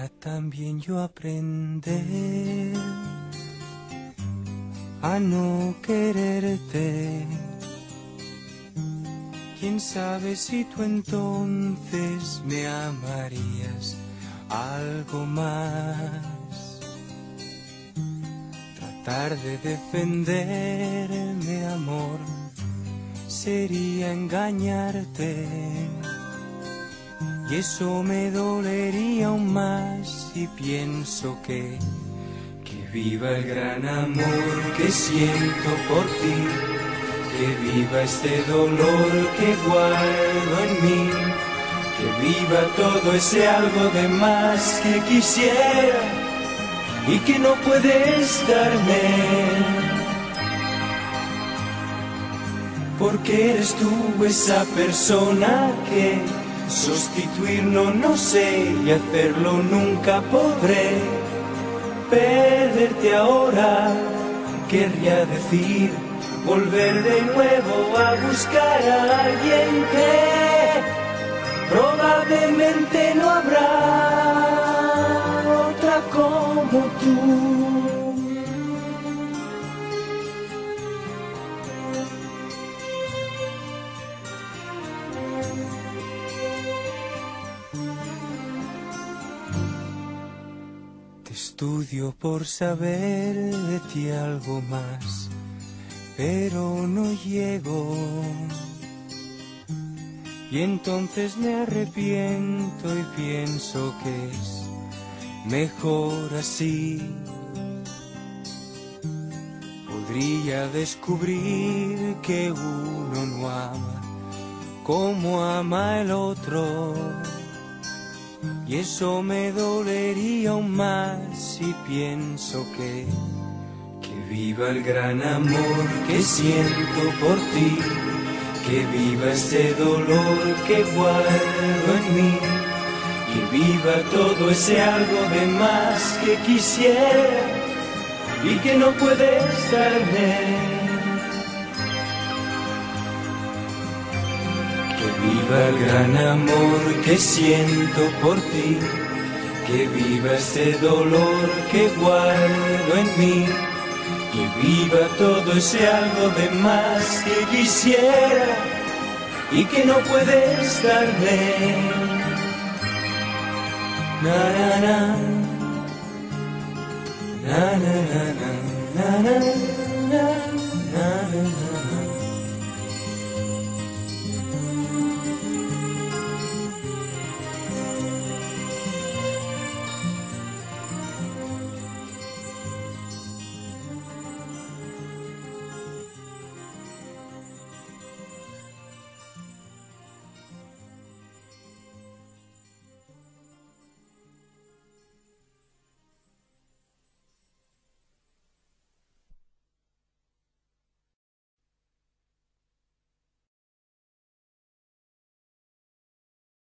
para también yo aprender a no quererte. Quién sabe si tú entonces me amarías algo más. Tratar de defenderme, amor, sería engañarte. Y eso me dolería aún más si pienso que viva el gran amor que siento por ti, que viva este dolor que guardo en mí, que viva todo ese algo de más que quisiera y que no puedes darme, porque eres tú esa persona que sustituir no sé y hacerlo nunca podré. Perderte ahora querría decir volver de nuevo a buscar a alguien que probablemente no habrá otra como tú. Estudio por saber de ti algo más, pero no llego. Y entonces me arrepiento y pienso que es mejor así. Podría descubrir que uno no ama como ama el otro. Y eso me dolería aún más si pienso que viva el gran amor que siento por ti, que viva este dolor que guardo en mí, que viva todo ese algo de más que quisiera y que no puedes darme. Viva el gran amor que siento por ti, que viva este dolor que guardo en mí, que viva todo ese algo de más que quisiera y que no puedes darme. Na na na na na na na na.